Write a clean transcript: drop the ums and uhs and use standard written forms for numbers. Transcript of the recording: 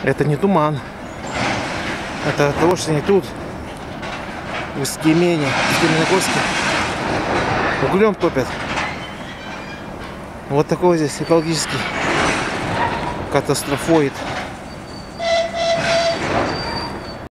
Это не туман. Это от того, что они тут, в Устьемени, в Каменногорске, углем топят. Вот такой здесь экологический катастрофоид.